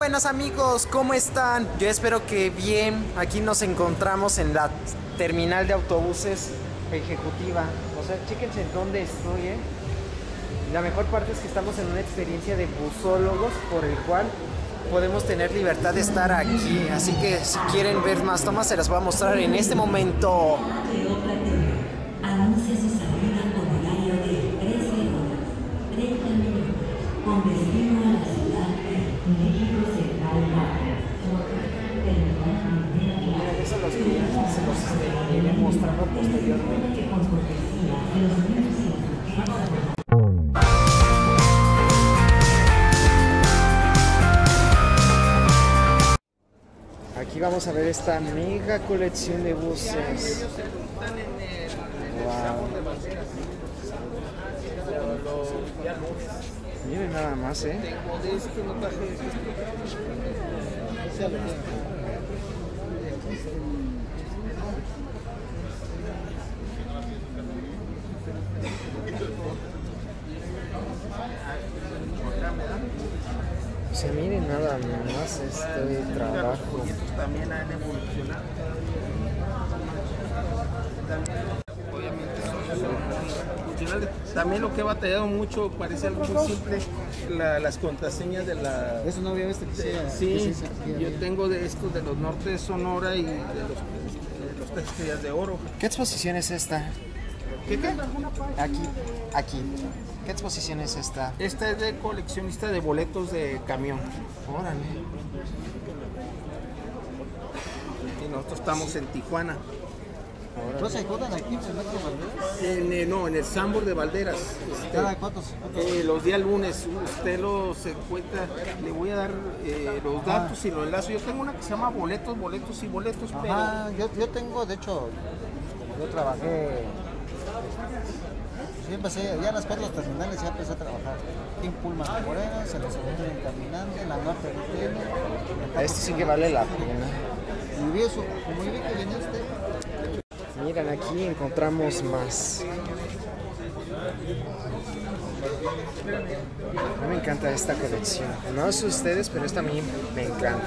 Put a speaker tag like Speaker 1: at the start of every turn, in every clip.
Speaker 1: Buenos amigos, ¿cómo están? Yo espero que bien. Aquí nos encontramos en la terminal de autobuses ejecutiva. O sea, chéquense en dónde estoy, La mejor parte es que estamos en una experiencia de busólogos por el cual podemos tener libertad de estar aquí. Así que si quieren ver más tomas, se las voy a mostrar en este momento.
Speaker 2: Anuncia su salida con horario de 13 horas, 30 minutos, con destino a la ciudad de México Central Baja.
Speaker 1: Eso los clientes se los iré mostrando posteriormente.
Speaker 2: Con cortesía de los medios y
Speaker 1: Aquí vamos a ver esta mega colección de buses. Wow. Miren nada más, O sea, miren nada más este trabajo.
Speaker 3: También han evolucionado. Obviamente son funcionales. También lo que he batallado mucho, parece algo muy simple, las contraseñas de la...
Speaker 4: Eso no había visto que sea.
Speaker 3: Sí, yo tengo de estos de los Norte de Sonora y de los Tres Estrellas de Oro.
Speaker 1: ¿Qué exposición es esta?
Speaker 3: ¿Qué?
Speaker 1: Aquí. ¿Qué exposición es esta?
Speaker 3: Esta es de coleccionista de boletos de camión.
Speaker 1: Órale.
Speaker 3: Y nosotros estamos en Tijuana.
Speaker 4: ¿No se encuentran aquí en el Metro Valderas?
Speaker 3: No, en el Sambor de Valderas.
Speaker 4: ¿Cada cuántos?
Speaker 3: Los días lunes usted los encuentra. Le voy a dar los datos y los enlazo. Yo tengo una que se llama boletos,
Speaker 4: Ajá, yo tengo, de hecho, como yo trabajé, yo empecé, ya en las 4 terminales ya empecé a trabajar. Team Pullman de Morena, se los encuentran caminando, en la norte del tren.
Speaker 1: Este sí que vale la pena.
Speaker 4: Y vi eso, como yo vi que venía usted.
Speaker 1: Miren, aquí encontramos más. A mí me encanta esta colección. No sé ustedes, pero esta a mí me encanta.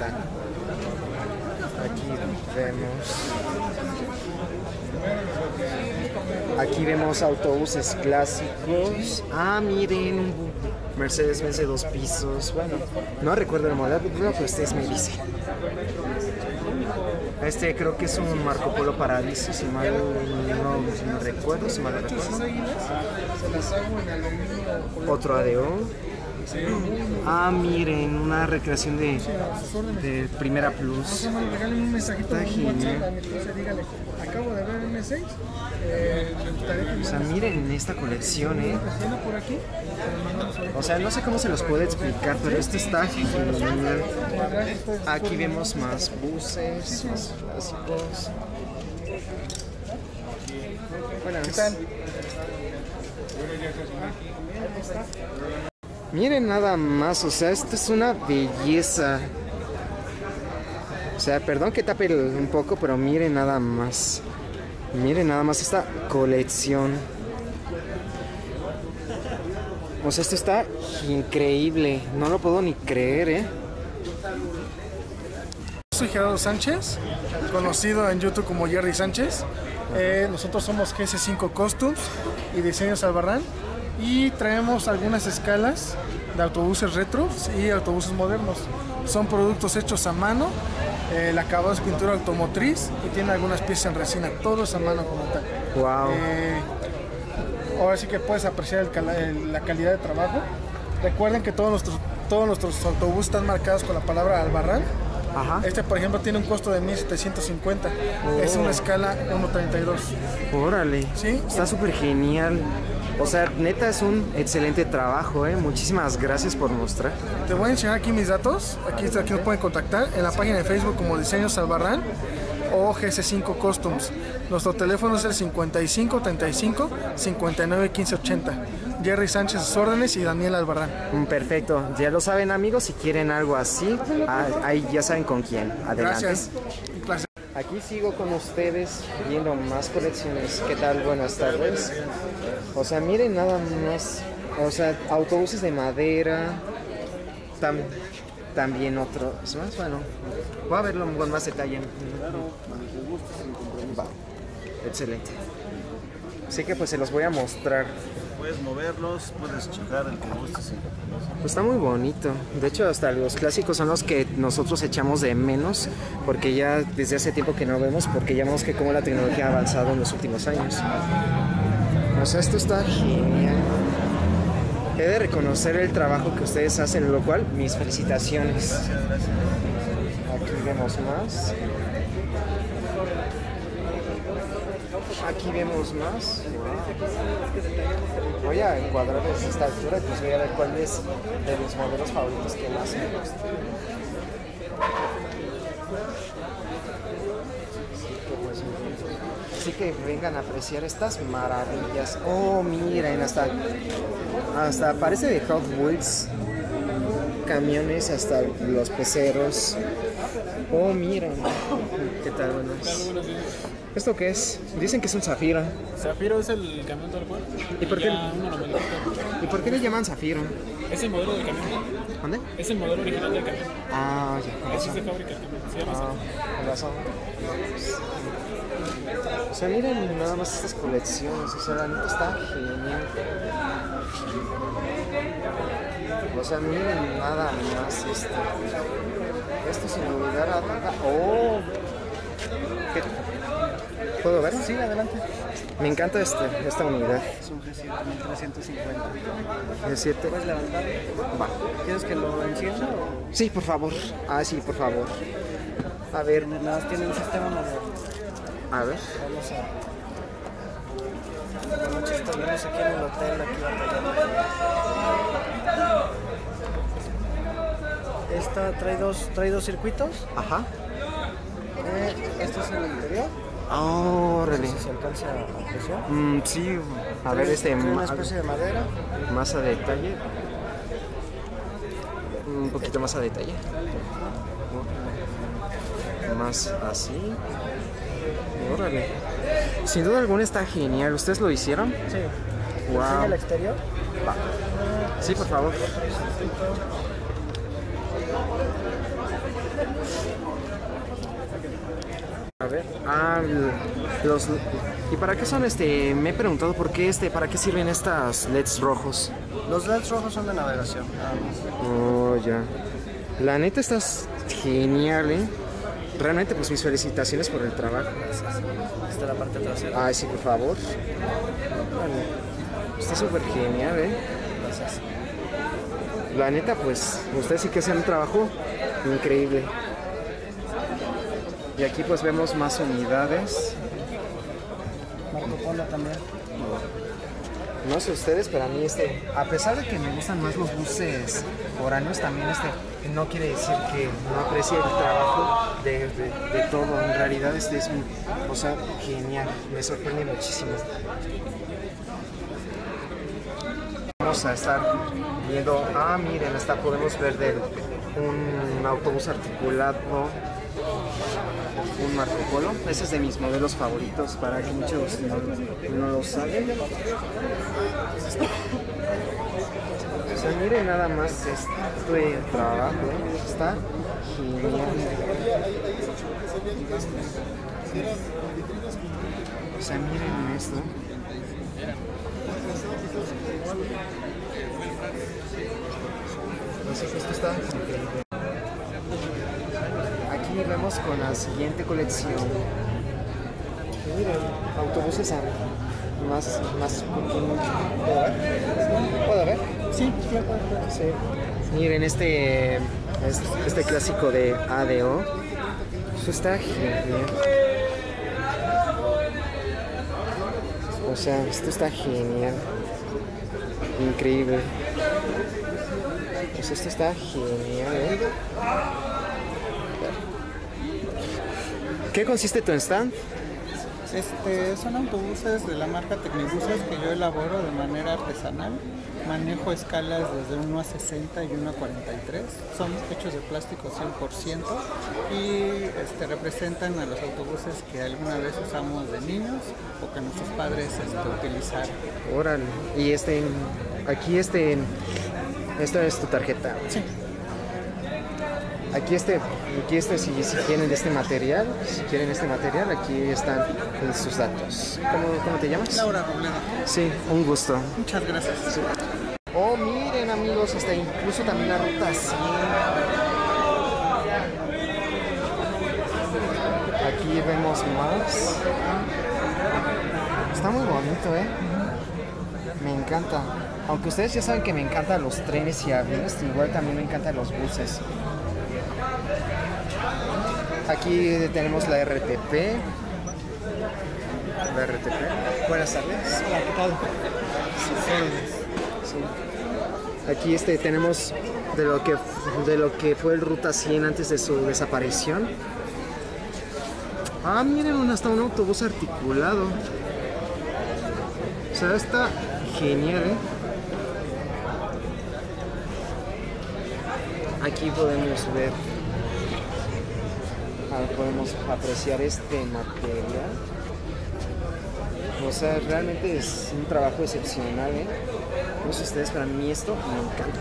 Speaker 1: Aquí vemos autobuses clásicos. Ah, miren, un Mercedes-Benz de 2 pisos. Bueno, no recuerdo el modelo, pero ustedes me dicen. Este creo que es un Marco Polo Paradiso, si mal no recuerdo, Otro ADO. Ah, miren, una recreación de Primera Plus. Está genial.
Speaker 5: Acabo de ver M6.
Speaker 1: O sea, miren esta colección, O sea, no sé cómo se los puede explicar, pero esto está genial. Aquí vemos más buses, más clásicos. Buenas. ¿Qué tal? Miren nada más, o sea, esto es una belleza. O sea, perdón que tape un poco, pero miren nada más. Miren nada más esta colección. O sea, esto está increíble. No lo puedo ni creer,
Speaker 5: Soy Gerardo Sánchez, conocido en YouTube como Jerry Sánchez. Nosotros somos GS5 Costumes y Diseños Albarrán. Y traemos algunas escalas de autobuses retros y autobuses modernos. Son productos hechos a mano. El acabado es pintura automotriz y tiene algunas piezas en resina, todo es a mano como tal.
Speaker 1: Wow.
Speaker 5: Ahora sí que puedes apreciar la calidad de trabajo. Recuerden que todos nuestros autobuses están marcados con la palabra Albarrán.
Speaker 1: Ajá.
Speaker 5: Este, por ejemplo, tiene un costo de 1,750. Es una escala 1.32.
Speaker 1: Órale.
Speaker 5: ¿Sí?
Speaker 1: Está súper genial. O sea, neta es un excelente trabajo, Muchísimas gracias por mostrar.
Speaker 5: Te voy a enseñar aquí mis datos. Aquí nos pueden contactar en la página de Facebook como Diseños Albarrán o GS5 Customs. Nuestro teléfono es el 55 35 59 15 80. Jerry Sánchez a sus órdenes y Daniel Albarrán.
Speaker 1: Perfecto, ya lo saben amigos, si quieren algo así, ahí ya saben con quién. Adelante.
Speaker 5: Gracias. Un placer.
Speaker 1: Aquí sigo con ustedes viendo más colecciones. ¿Qué tal? Buenas tardes. O sea, miren nada más. O sea, autobuses de madera. también otros más. Bueno, voy a verlo con más detalle. Va. Excelente. Así que pues se los voy a mostrar.
Speaker 4: Puedes moverlos, puedes checar el que gustes.
Speaker 1: Pues está muy bonito. De hecho, hasta los clásicos son los que nosotros echamos de menos, porque ya desde hace tiempo que no vemos, porque ya vemos que cómo la tecnología ha avanzado en los últimos años. O sea, esto está genial. He de reconocer el trabajo que ustedes hacen, lo cual, mis felicitaciones. Aquí vemos más. Aquí vemos más. Wow. Voy a encuadrar desde esta altura y pues voy a ver cuál es de mis modelos favoritos que más me gusta. Así que vengan a apreciar estas maravillas. Oh, miren, hasta parece de Hot Wheels. Camiones, hasta los peceros. Oh, miren. ¿Qué tal? Buenas. ¿Esto qué es? Dicen que es un Zafiro.
Speaker 6: Zafiro es el camión tal cual.
Speaker 1: ¿Y por qué? ¿Y por qué le llaman Zafiro?
Speaker 6: Es el modelo del camión.
Speaker 1: ¿Dónde?
Speaker 6: Es el modelo original del camión.
Speaker 1: Ah, ya.
Speaker 6: Así se fabrica el camión. Se llama Zafiro.
Speaker 1: Con razón. O sea, miren nada más estas colecciones. O sea, la neta está genial. O sea, miren nada más esto. Esto sin olvidar a nada. ¡Oh! ¿Qué? ¿Puedo ver?
Speaker 4: Sí, adelante.
Speaker 1: Me encanta esta unidad.
Speaker 4: Es un G7 1350.
Speaker 1: G7.
Speaker 4: ¿Puedes levantar?
Speaker 1: Va.
Speaker 4: ¿Quieres que lo encienda o...?
Speaker 1: Sí, por favor. Ah, sí, por favor. A ver.
Speaker 4: Nada más tiene un sistema manual.
Speaker 1: A ver.
Speaker 4: Vamos a... Buenas noches, estamos aquí en el hotel, aquí batallando. Esta trae dos circuitos.
Speaker 1: Ajá.
Speaker 4: Este es el interior.
Speaker 1: Oh,
Speaker 4: No sé
Speaker 1: órale.
Speaker 4: si se alcanza a apreciar.
Speaker 1: Sí. A ver,
Speaker 4: Trae una especie de madera.
Speaker 1: más a detalle. Un poquito más a detalle. Más así. Órale. Sin duda alguna está genial. ¿Ustedes lo hicieron?
Speaker 4: Sí.
Speaker 1: Wow.
Speaker 4: ¿Enseña el exterior?
Speaker 1: Va. Sí, por favor. A ver. ¿Y para qué son me he preguntado por qué para qué sirven estas LEDs rojos?
Speaker 4: Los LEDs rojos son de navegación.
Speaker 1: Oh, ya. La neta estás genial, ¿eh? Realmente, pues mis felicitaciones por el trabajo.
Speaker 4: Esta es la parte trasera.
Speaker 1: Ay, sí, por favor. Está súper genial, ¿eh?
Speaker 4: Gracias.
Speaker 1: La neta, pues, ustedes sí que hacen un trabajo increíble. Y aquí pues vemos más unidades.
Speaker 4: Marco Polo también.
Speaker 1: No sé ustedes, pero a mí a pesar de que me gustan más los buses foráneos, también no quiere decir que no aprecie el trabajo de todo. En realidad es o sea, genial, me sorprende muchísimo. Vamos a estar viendo, miren, hasta podemos ver un autobús articulado, un Marco Polo. Ese es de mis modelos favoritos, para que muchos no lo saben. O sea, miren nada más este trabajo, está genial. O sea, miren esto. Así que esto está increíble. Aquí vemos con la siguiente colección. Miren, autobuses más pequeños. ¿Puedo ver? Sí, claro. Sí. Miren este clásico de ADO. Eso está genial. O sea, esto está genial. Increíble. Pues esto está genial, ¿eh? ¿Qué consiste tu stand?
Speaker 7: Son autobuses de la marca Tecnibuses que yo elaboro de manera artesanal. Manejo escalas desde 1 a 60 y 1 a 43. Son hechos de plástico 100% y representan a los autobuses que alguna vez usamos de niños o que nuestros padres utilizaron.
Speaker 1: Órale. Y aquí esta es tu tarjeta.
Speaker 7: Sí.
Speaker 1: si quieren este material, aquí están sus datos. ¿Cómo te llamas?
Speaker 7: Laura Robledo.
Speaker 1: Sí, un gusto.
Speaker 7: Muchas gracias.
Speaker 1: Sí. Oh, miren amigos, hasta incluso también la ruta 100. Aquí vemos más. Está muy bonito, Me encanta. Aunque ustedes ya saben que me encantan los trenes y aviones, igual también me encantan los buses. Aquí tenemos la RTP. Buenas tardes.
Speaker 7: Hola, ¿qué tal?
Speaker 1: Sí. Aquí tenemos de lo que fue el Ruta 100 antes de su desaparición. Ah, miren, hasta un autobús articulado. O sea, está genial, Aquí podemos ver, podemos apreciar este material. O sea, realmente es un trabajo excepcional, No sé ustedes, pero a mí esto me encanta.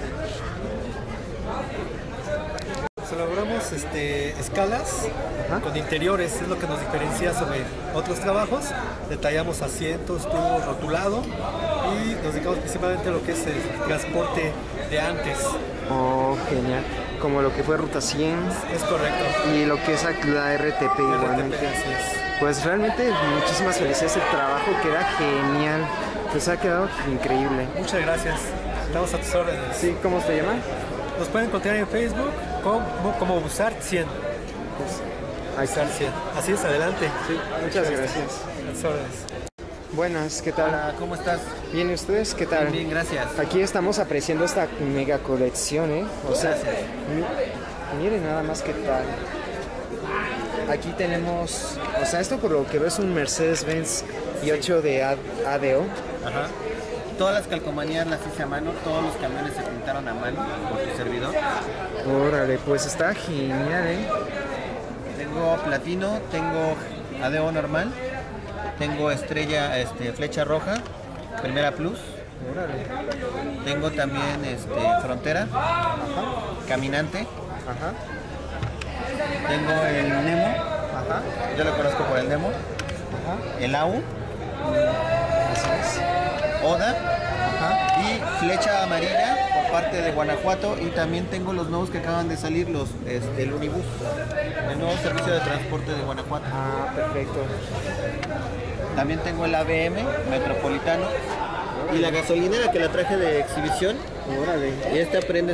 Speaker 8: Elaboramos escalas con interiores, es lo que nos diferencia sobre otros trabajos. Detallamos asientos, tubos, rotulado y nos dedicamos principalmente a lo que es el transporte de antes.
Speaker 1: Oh, genial. Como lo que fue Ruta 100.
Speaker 8: Es correcto.
Speaker 1: Y lo que es la RTP igualmente.
Speaker 8: Así es.
Speaker 1: Pues realmente muchísimas felicidades, el trabajo queda genial. Pues ha quedado increíble.
Speaker 8: Muchas gracias. Estamos a tus órdenes.
Speaker 1: Sí, ¿cómo se llama?
Speaker 8: Nos pueden encontrar en Facebook como Busart 100.
Speaker 1: Pues, ahí está.
Speaker 8: 100. Así es, adelante.
Speaker 1: Sí, muchas gracias.
Speaker 8: A tus órdenes.
Speaker 1: Buenas, ¿qué tal?
Speaker 9: Hola, ¿cómo estás?
Speaker 1: Bien, ¿y ustedes qué tal?
Speaker 9: Bien, gracias.
Speaker 1: Aquí estamos apreciando esta mega colección, O sea, miren nada más qué tal. Aquí tenemos, o sea, esto por lo que veo es un Mercedes-Benz i8 de ADO.
Speaker 9: Ajá. Todas las calcomanías las hice a mano, todos los camiones se pintaron a mano por tu servidor.
Speaker 1: Órale, pues está genial,
Speaker 9: Tengo platino, tengo ADO normal, tengo estrella, flecha roja, primera plus.
Speaker 1: Órale.
Speaker 9: Tengo también frontera,
Speaker 1: Ajá.
Speaker 9: caminante.
Speaker 1: Ajá.
Speaker 9: Tengo el Nemo,
Speaker 1: Ajá.
Speaker 9: yo lo conozco por el Nemo.
Speaker 1: Ajá.
Speaker 9: El AU,
Speaker 1: Así es.
Speaker 9: Oda.
Speaker 1: Ajá.
Speaker 9: Y flecha amarilla por parte de Guanajuato, y también tengo los nuevos que acaban de salir, el Unibus, el nuevo servicio de transporte de Guanajuato.
Speaker 1: Ah, perfecto.
Speaker 9: También tengo el ABM Metropolitano y la gasolinera que la traje de exhibición.
Speaker 1: Órale.
Speaker 9: Y esta prende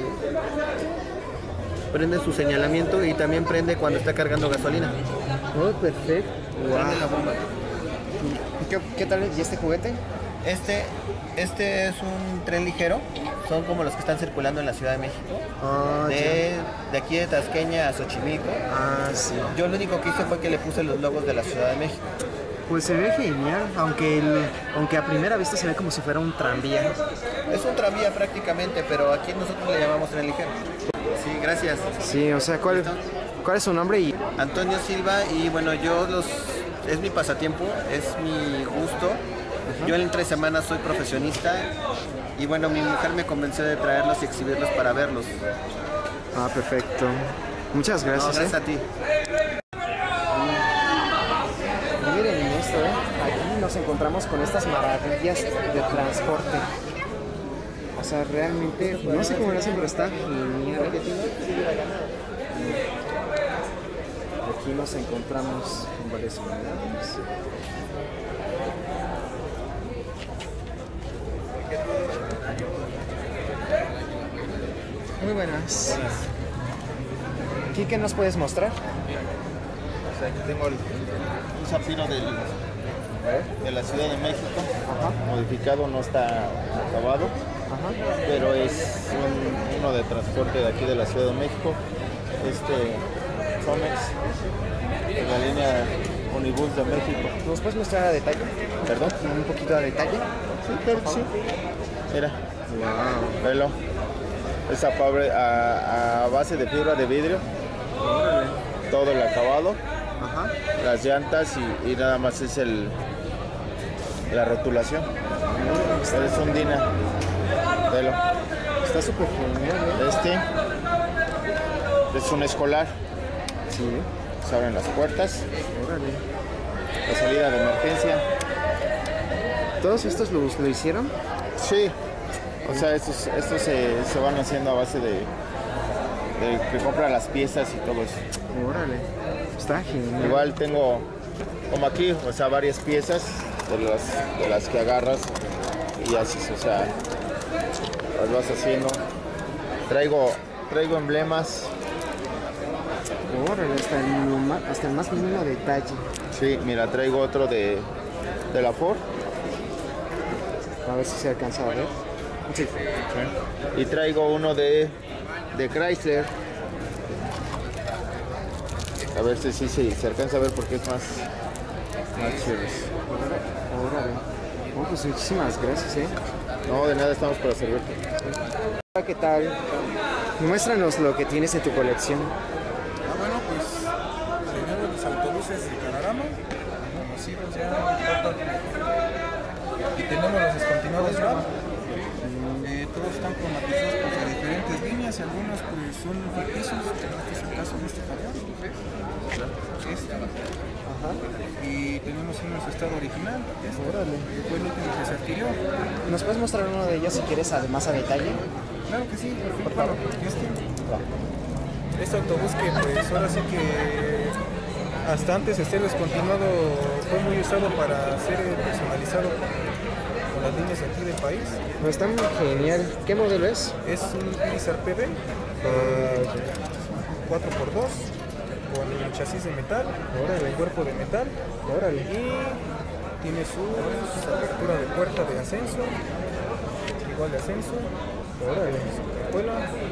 Speaker 9: su señalamiento y también prende cuando está cargando gasolina.
Speaker 1: Oh, perfecto.
Speaker 9: Prende la bomba.
Speaker 1: ¿Qué tal? ¿Y este juguete?
Speaker 9: Este es un tren ligero, son como los que están circulando en la Ciudad de México.
Speaker 1: Ah,
Speaker 9: De aquí de Tasqueña a Xochimilco.
Speaker 1: Ah, sí.
Speaker 9: Yo lo único que hice fue que le puse los logos de la Ciudad de México.
Speaker 1: Pues se ve genial, aunque a primera vista se ve como si fuera un tranvía.
Speaker 9: Es un tranvía prácticamente, pero aquí nosotros le llamamos tren ligero. Sí, gracias.
Speaker 1: Sí, o sea, ¿cuál es su nombre?
Speaker 9: Antonio Silva, y bueno, es mi pasatiempo, es mi gusto. Yo en 3 semanas soy profesionista y bueno, mi mujer me convenció de traerlos y exhibirlos para verlos.
Speaker 1: Ah, perfecto. Muchas
Speaker 9: No,
Speaker 1: gracias.
Speaker 9: gracias a ti.
Speaker 1: Miren esto, Aquí nos encontramos con estas maravillas de transporte. O sea, realmente, no sé cómo lo hacen, pero está genial. Aquí nos encontramos con varias unidades. Muy buenas. ¿Aquí qué nos puedes mostrar?
Speaker 4: O sea, aquí tengo un Zafiro de la Ciudad de México.
Speaker 1: Ajá.
Speaker 4: Modificado, no está acabado,
Speaker 1: Ajá.
Speaker 4: pero es uno de transporte de aquí de la Ciudad de México. Somex, de la línea Unibus de México.
Speaker 1: ¿Nos puedes mostrar a detalle?
Speaker 4: ¿Perdón?
Speaker 1: Un poquito a detalle.
Speaker 4: Sí, claro que sí. Mira, velo. Es a base de fibra de vidrio. Todo el acabado.
Speaker 1: Ajá.
Speaker 4: Las llantas y nada más es la rotulación. Es un Dina. Velo.
Speaker 1: Está súper genial,
Speaker 4: De Es un escolar.
Speaker 1: Sí.
Speaker 4: Se abren las puertas.
Speaker 1: Órale.
Speaker 4: La salida de emergencia.
Speaker 1: ¿Todos estos lo hicieron?
Speaker 4: Sí. O sea, estos se van haciendo a base de que compra las piezas y todo eso.
Speaker 1: Órale. Está genial.
Speaker 4: Igual tengo, como aquí, o sea, varias piezas de las que agarras y haces, o sea, las vas haciendo. Traigo emblemas.
Speaker 1: Órale, hasta el más mínimo detalle.
Speaker 4: Sí, mira, traigo otro de la Ford.
Speaker 1: A ver si se alcanza a ver. Sí.
Speaker 4: Y traigo uno de Chrysler. A ver si se alcanza a ver porque es más chévere.
Speaker 1: Órale. Bueno, pues muchísimas gracias,
Speaker 4: No, de nada, estamos para servirte.
Speaker 1: Hola, ¿qué tal? Muéstranos lo que tienes en tu colección.
Speaker 10: Bueno, pues tenemos los autobuses de Canarama, conocidos ya, y tenemos los descontinuados RAM. Todos están cromatizados por diferentes líneas y algunos pues son ficticios, este es el caso de este camión. Y tenemos uno en su estado original, que fue el último que se adquirió.
Speaker 1: ¿Nos puedes mostrar uno de ellos si quieres, además a detalle?
Speaker 10: Claro que sí, por favor. Este autobús que pues ahora sí que hasta antes de ser descontinuado fue muy usado para ser personalizado con las líneas aquí del país.
Speaker 1: No, está muy genial. ¿Qué modelo es?
Speaker 10: Es un Irizar PB 4x2 con el chasis de metal, el cuerpo de metal.
Speaker 1: Órale.
Speaker 10: Y tiene su apertura de puerta de ascenso, igual de ascenso.
Speaker 1: Órale.
Speaker 10: Escuela.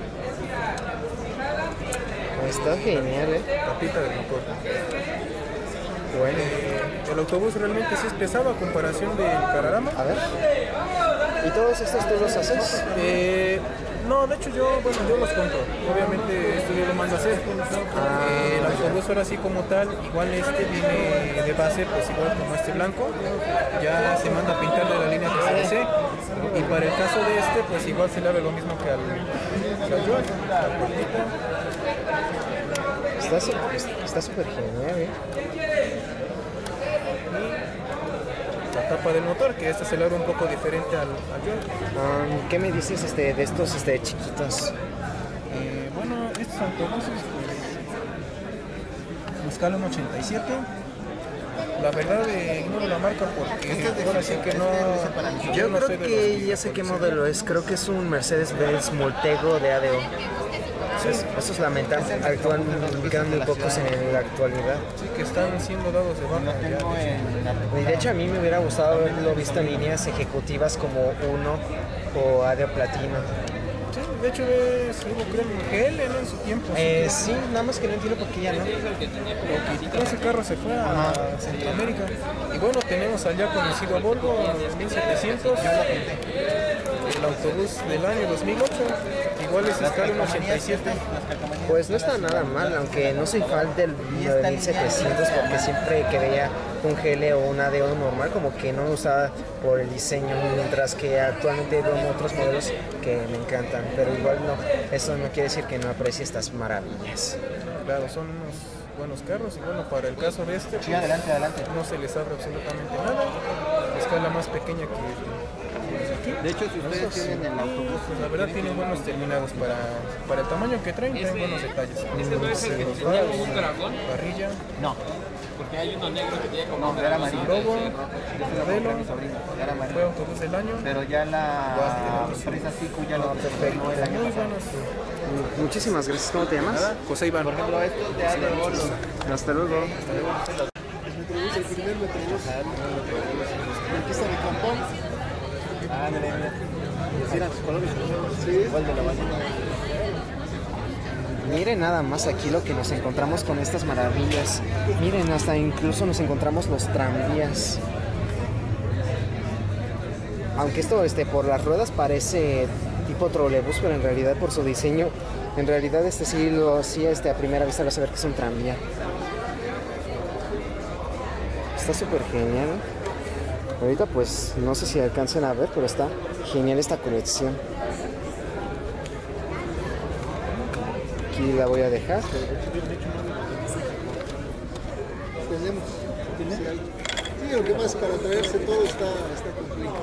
Speaker 1: Está genial,
Speaker 10: Tapita del motor.
Speaker 1: Bueno.
Speaker 10: El autobús realmente sí es pesado a comparación del Cararama.
Speaker 1: A ver. ¿Y todos estos tú los haces?
Speaker 10: No, de hecho yo los compro. Obviamente esto yo lo mando a hacer. El autobús ahora sí como tal, igual viene de base, pues igual como este blanco. Ya se manda a pintar de la línea que se desee. Y para el caso de pues igual se le hace lo mismo que al Joy, al puertito.
Speaker 1: Está súper genial,
Speaker 10: La tapa del motor, que se le abre un poco diferente al Joy.
Speaker 1: ¿Qué me dices de estos chiquitos?
Speaker 10: Bueno, estos autobuses pues escala 1.87. La verdad ignoro la marca porque ahora sí que no.
Speaker 1: Yo creo que ya sé qué modelo es. Creo que es un Mercedes-Benz Multego de ADO. Sí. Eso es lamentable. Quedan muy pocos en la actualidad.
Speaker 10: Sí, que están siendo dados de baja.
Speaker 1: Y de hecho a mí me hubiera gustado haberlo visto en líneas ejecutivas como Uno o ADO Platino.
Speaker 10: Sí, de hecho creo en GL, ¿no? En su tiempo.
Speaker 1: Sí, nada más que no entiendo por qué ya no.
Speaker 10: Porque ese carro se fue a Centroamérica. Y bueno, tenemos al ya conocido Volvo 1700, el autobús del año 2008, igual es escala 1.87.
Speaker 1: Pues no está nada mal, aunque no soy fan del 1700 porque siempre que veía un GL o un ADO normal como que no me gustaba por el diseño, mientras que actualmente veo otros modelos que me encantan, pero igual no, eso no quiere decir que no aprecie estas maravillas.
Speaker 10: Claro, son unos buenos carros y bueno, para el caso de pues,
Speaker 1: adelante.
Speaker 10: No se les abre absolutamente nada, la escala más pequeña que aquí.
Speaker 9: De hecho, si ustedes tienen el autobús,
Speaker 10: pues la verdad tienen buenos terminados para el tamaño que traen buenos detalles.
Speaker 6: ¿Este no es el que tenía como un dragón?
Speaker 10: Parrilla.
Speaker 9: No.
Speaker 6: Porque hay uno negro que tiene como un
Speaker 9: era
Speaker 6: dragón.
Speaker 9: amarillo.
Speaker 10: Lobo,
Speaker 9: Modelo. Era
Speaker 10: fue
Speaker 9: amarillo.
Speaker 10: autobús del año.
Speaker 9: Pero ya la empresa Sicu ya lo perfecto el año
Speaker 10: Muy
Speaker 9: pasado.
Speaker 10: buenos.
Speaker 1: Muchísimas gracias. ¿Cómo te llamas?
Speaker 10: José Iván.
Speaker 9: Por ejemplo, estos de ADO.
Speaker 1: Hasta luego.
Speaker 5: El primer metrobús. Conquista de Campón.
Speaker 9: Mira sus colores. Sí. Igual de la ballena.
Speaker 1: Miren nada más aquí lo que nos encontramos con estas maravillas. Miren, hasta incluso nos encontramos los tranvías. Aunque esto por las ruedas parece tipo trolebús, pero en realidad por su diseño, en realidad sí lo hacía a primera vista, vas a ver que es un tranvía. Está súper genial. Ahorita pues no sé si alcancen a ver, pero está genial esta colección. Aquí aquí la voy a dejar.
Speaker 11: Tenemos. Sí, lo que pasa es que para traerse todo está complicado.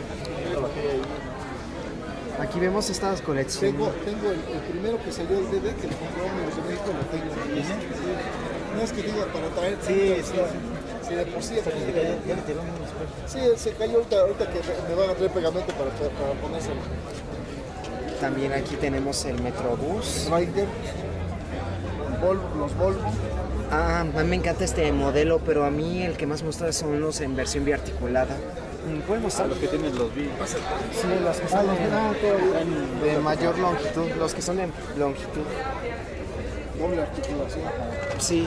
Speaker 1: Aquí vemos estas colecciones.
Speaker 11: Tengo el primero que salió el DD que lo compramos en México, lo tengo. No es que diga para traer. Sí, de por sí. Sí, se cayó ahorita que me van a traer pegamento para ponérselo.
Speaker 1: También aquí tenemos el Metrobús.
Speaker 11: Rider, los Volvo.
Speaker 1: Ah, a mí me encanta este modelo, pero a mí el que más me gusta son los en versión biarticulada. ¿Pueden mostrar?
Speaker 12: Los que tienen los B.
Speaker 1: Sí, los que son de mayor longitud, los que son de longitud.
Speaker 11: Doble articulación.
Speaker 1: Sí.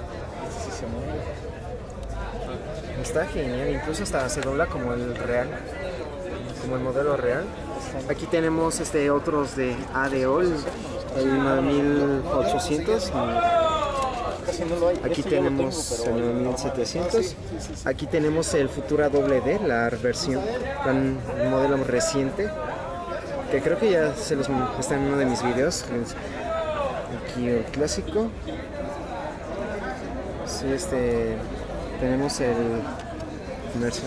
Speaker 1: Está genial, incluso hasta se dobla como el real, como el modelo real. Aquí tenemos otros de ADOL, el 9800. Aquí tenemos el 9700. Aquí tenemos el Futura WD, la versión, el modelo reciente, que creo que ya se los está en uno de mis videos. Aquí el clásico. Sí, tenemos el versión.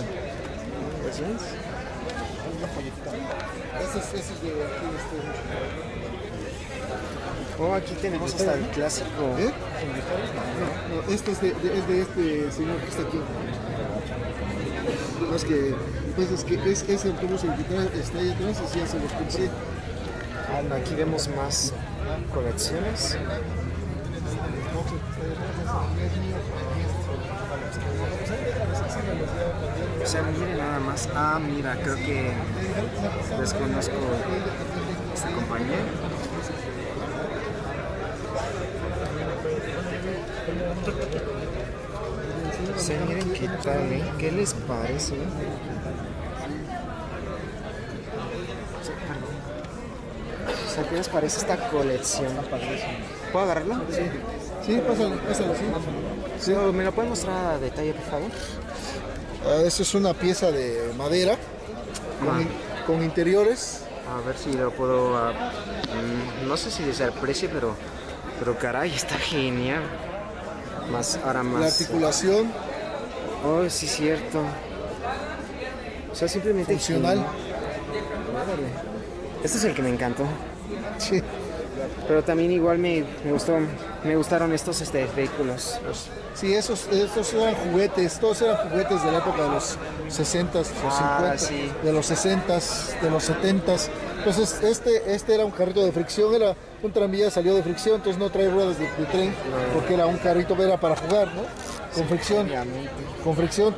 Speaker 11: Ese es de aquí,
Speaker 1: Oh, aquí tenemos hasta el clásico.
Speaker 11: ¿Eh? No, este es de este señor que está aquí. No, es que ese autobús el que está ahí atrás y sí, ya se los compré.
Speaker 1: Aquí vemos más colecciones. O sea, miren nada más. Ah, mira, creo que desconozco esta compañía. O sea, miren qué tal, ¿eh? ¿Qué les parece? O sea, ¿qué les parece esta colección? ¿Puedo agarrarla?
Speaker 11: Sí. Sí, pásalo, sí.
Speaker 1: Sí, ¿me lo pueden mostrar a detalle, por favor?
Speaker 11: Esa es una pieza de madera con interiores.
Speaker 1: A ver si lo puedo... no sé si desde el precio, pero caray, está genial. Ahora más...
Speaker 11: La articulación.
Speaker 1: Oh, sí, cierto. O sea, simplemente...
Speaker 11: Funcional.
Speaker 1: Este es el que me encantó.
Speaker 11: Sí.
Speaker 1: Pero también igual me gustaron estos vehículos.
Speaker 11: Sí, estos eran juguetes, todos eran juguetes de la época de los 60s, los 50s,
Speaker 1: sí.
Speaker 11: de los 60s, de los 70s. Entonces este era un carrito de fricción, era un tranvía, salió de fricción, entonces no trae ruedas de tren, porque era un carrito, era para jugar, ¿no? Con fricción. Con fricción.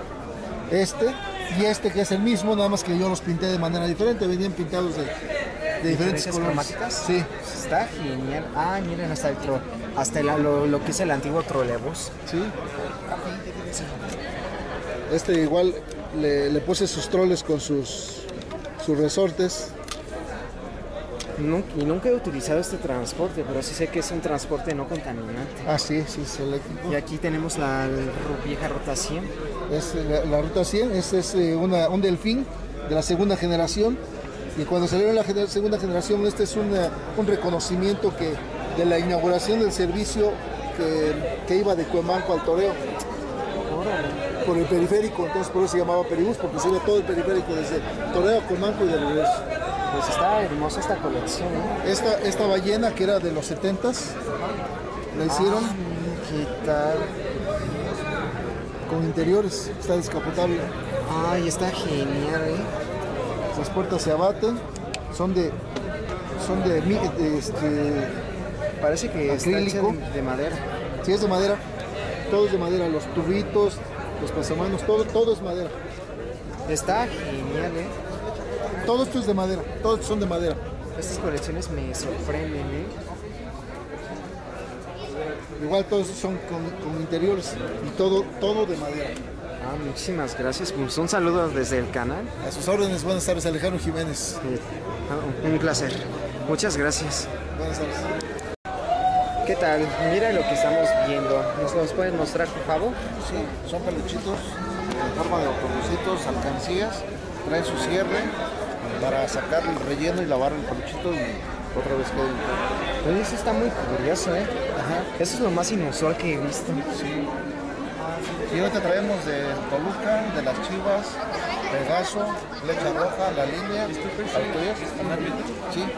Speaker 11: Y este que es el mismo, nada más que yo los pinté de manera diferente, venían pintados de diferentes colores.
Speaker 1: Cromáticas.
Speaker 11: Sí.
Speaker 1: Está genial. Ah, miren, hasta lo que es el antiguo trolebús.
Speaker 11: Sí. Igual le puse sus troles con sus resortes.
Speaker 1: Y nunca he utilizado este transporte, pero sí sé que es un transporte no contaminante.
Speaker 11: Ah, sí, es eléctrico.
Speaker 1: Y aquí tenemos la vieja Ruta 100.
Speaker 11: La Ruta 100, es un delfín de la segunda generación. Y cuando salió la segunda generación, este es un reconocimiento de la inauguración del servicio que iba de Cuemanco al Toreo. Por el periférico, entonces por eso se llamaba Peribús, porque se iba todo el periférico desde Toreo a Cuemanco y de regreso.
Speaker 1: Pues está hermosa esta colección, ¿no?
Speaker 11: Esta ballena que era de los 70s, la hicieron.
Speaker 1: ¿Qué tal?
Speaker 11: Con interiores, está descapotable.
Speaker 1: Ay, está genial, ¿eh?
Speaker 11: Las puertas se abaten,
Speaker 1: parece que
Speaker 11: acrílico.
Speaker 1: Está de madera.
Speaker 11: Sí, es de madera. Todo es de madera, los tubitos, los pasamanos, todo es madera.
Speaker 1: Está genial, ¿eh?
Speaker 11: Todo esto es de madera, todos son de madera.
Speaker 1: Estas colecciones me sorprenden, ¿eh?
Speaker 11: Igual todos son con interiores y todo de madera.
Speaker 1: Ah, muchísimas gracias. Pues un saludo desde el canal.
Speaker 11: A sus órdenes, buenas tardes, Alejandro Jiménez.
Speaker 1: Un placer. Muchas gracias.
Speaker 11: Buenas tardes.
Speaker 1: ¿Qué tal? Mira lo que estamos viendo. ¿Nos los pueden mostrar, por favor?
Speaker 13: Sí, son peluchitos en forma de autobusitos, alcancías. Traen su cierre para sacar el relleno y lavar el peluchito y otra vez cae.
Speaker 1: Oye, eso está muy curioso, ¿eh? Ajá. Eso es lo más inusual que he visto.
Speaker 13: Sí. Y ahorita traemos de Toluca, de las Chivas, Pegaso, Flecha Roja, La Línea, Autoyas. Sí. 150.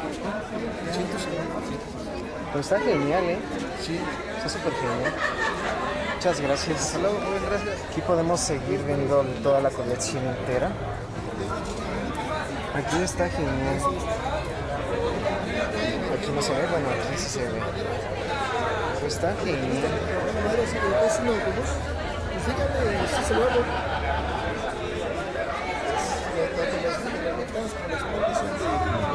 Speaker 1: Pues está genial, ¿eh?
Speaker 13: Sí.
Speaker 1: Está súper genial. Muchas gracias.
Speaker 13: Hasta luego, muy bien, gracias.
Speaker 1: Aquí podemos seguir viendo toda la colección entera. Aquí está genial. Aquí no se ve, bueno, aquí sí se ve. Pues está genial.
Speaker 11: Es un autobús. Pues dígame, si se lo hago. La